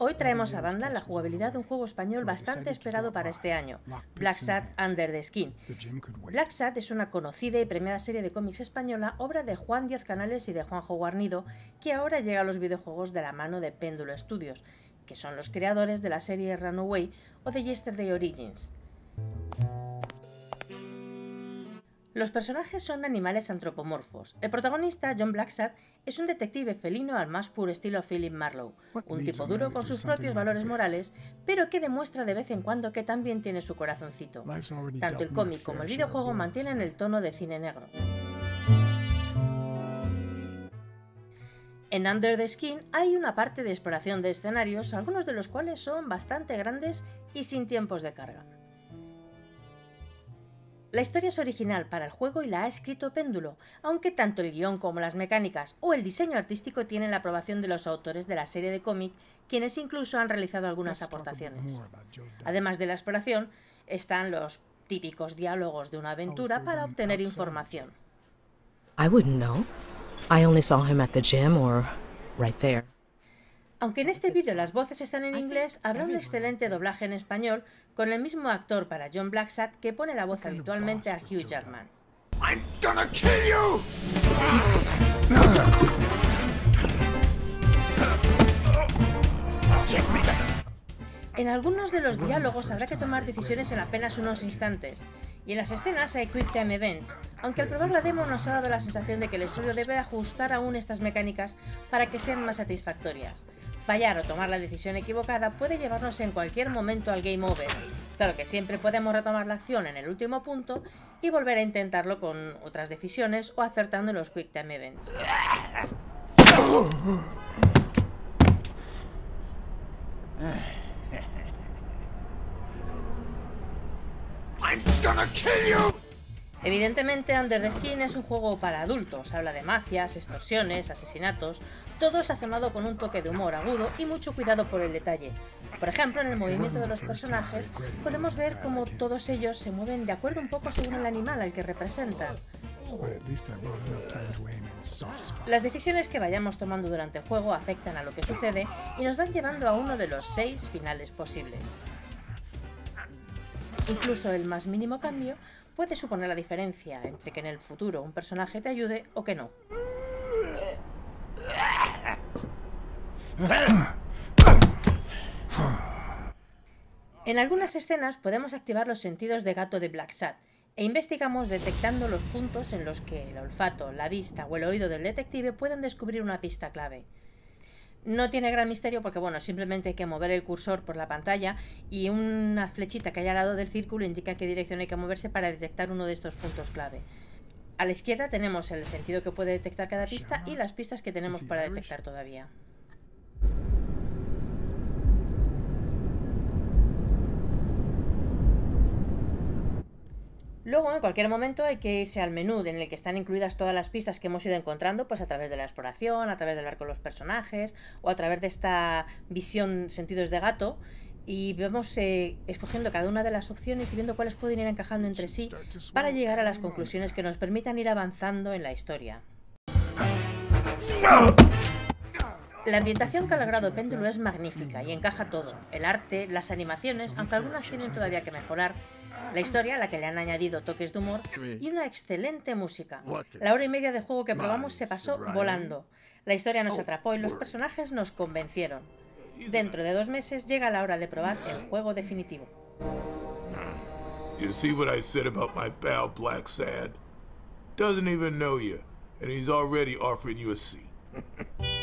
Hoy traemos a banda la jugabilidad de un juego español bastante esperado para este año, Blacksad Under the Skin. Blacksad es una conocida y premiada serie de cómics española, obra de Juan Díaz Canales y de Juanjo Guarnido, que ahora llega a los videojuegos de la mano de Péndulo Studios, que son los creadores de la serie Runaway o de Yesterday Origins. Los personajes son animales antropomorfos. El protagonista, John Blacksad, es un detective felino al más puro estilo Philip Marlowe, un tipo duro con sus propios valores morales, pero que demuestra de vez en cuando que también tiene su corazoncito. Tanto el cómic como el videojuego mantienen el tono de cine negro. En Under the Skin hay una parte de exploración de escenarios, algunos de los cuales son bastante grandes y sin tiempos de carga. La historia es original para el juego y la ha escrito Péndulo, aunque tanto el guión como las mecánicas o el diseño artístico tienen la aprobación de los autores de la serie de cómic, quienes incluso han realizado algunas aportaciones. Además de la exploración, están los típicos diálogos de una aventura para obtener información. I wouldn't know. I only saw him at the gym or right there. Aunque en este vídeo las voces están en inglés, habrá un excelente doblaje en español con el mismo actor para John Blacksad que pone la voz habitualmente a Hugh Jackman. I'm gonna kill you! En algunos de los diálogos habrá que tomar decisiones en apenas unos instantes, y en las escenas hay Quick Time Events, aunque al probar la demo nos ha dado la sensación de que el estudio debe ajustar aún estas mecánicas para que sean más satisfactorias. Fallar o tomar la decisión equivocada puede llevarnos en cualquier momento al game over. Claro que siempre podemos retomar la acción en el último punto y volver a intentarlo con otras decisiones o acertando en los Quick Time Events. I'm gonna kill you! Evidentemente, Under the Skin es un juego para adultos, habla de mafias, extorsiones, asesinatos, todo sazonado con un toque de humor agudo y mucho cuidado por el detalle. Por ejemplo, en el movimiento de los personajes podemos ver cómo todos ellos se mueven de acuerdo un poco según el animal al que representan. Las decisiones que vayamos tomando durante el juego afectan a lo que sucede y nos van llevando a uno de los 6 finales posibles. Incluso el más mínimo cambio puede suponer la diferencia entre que en el futuro un personaje te ayude o que no. En algunas escenas podemos activar los sentidos de gato de Blacksad e investigamos detectando los puntos en los que el olfato, la vista o el oído del detective pueden descubrir una pista clave. No tiene gran misterio porque, bueno, simplemente hay que mover el cursor por la pantalla y una flechita que hay al lado del círculo indica en qué dirección hay que moverse para detectar uno de estos puntos clave. A la izquierda tenemos el sentido que puede detectar cada pista y las pistas que tenemos para detectar todavía. Luego, en cualquier momento, hay que irse al menú en el que están incluidas todas las pistas que hemos ido encontrando, pues a través de la exploración, a través de hablar con los personajes o a través de esta visión sentidos de gato, y vamos escogiendo cada una de las opciones y viendo cuáles pueden ir encajando entre sí para llegar a las conclusiones que nos permitan ir avanzando en la historia. La ambientación que ha logrado Péndulo es magnífica y encaja todo: el arte, las animaciones, aunque algunas tienen todavía que mejorar, la historia, a la que le han añadido toques de humor, y una excelente música. La hora y media de juego que probamos se pasó volando. La historia nos atrapó y los personajes nos convencieron. Dentro de 2 meses llega la hora de probar el juego definitivo. You see what I said about my pal Blacksad? Doesn't even know you, and he's already offering you a seat.